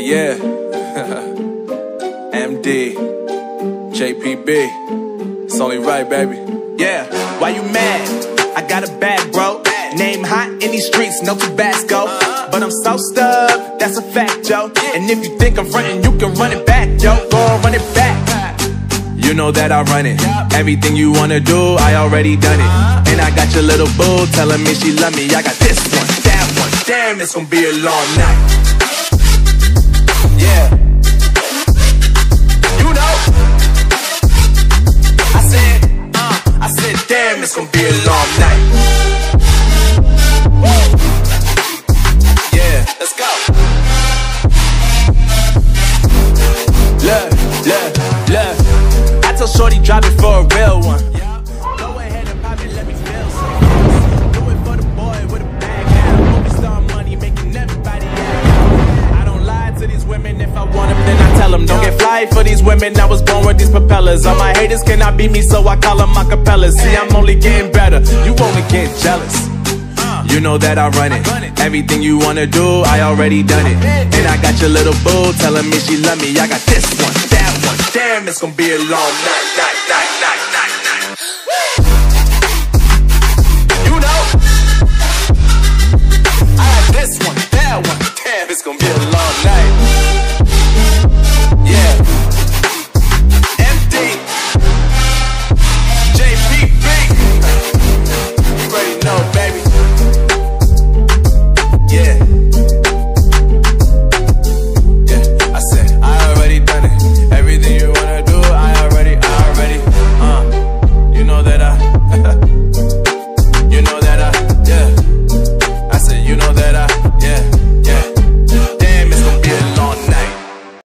Yeah. MD, JPB. It's only right, baby. Yeah, why you mad? I got a bag, bro. Name hot in these streets, no Tabasco. But I'm so stubbed, that's a fact, yo. And if you think I'm frontin', you can run it back, yo. Go on, run it back. You know that I run it. Everything you wanna do, I already done it. And I got your little boo telling me she love me. I got this one, that one. Damn, it's gonna be a long night. Yeah. You know. I said, damn, it's gonna be a long night. Yeah, let's go. Look. I told Shorty drop it for a real one. Go ahead and pop it, let me feel some. Do it for the boy with a bag now. Movie star money making everybody happy. I don't lie to these women. If I want them, then I tell them. Don't get fly for these women. I was born with these propellers. All my haters cannot beat me, so I call them acapellas. See, I'm only getting better. You only get jealous. You know that I run it. Everything you wanna do, I already done it. And I got your little boo telling me she love me. I got this one, that one. Damn, it's gonna be a long night.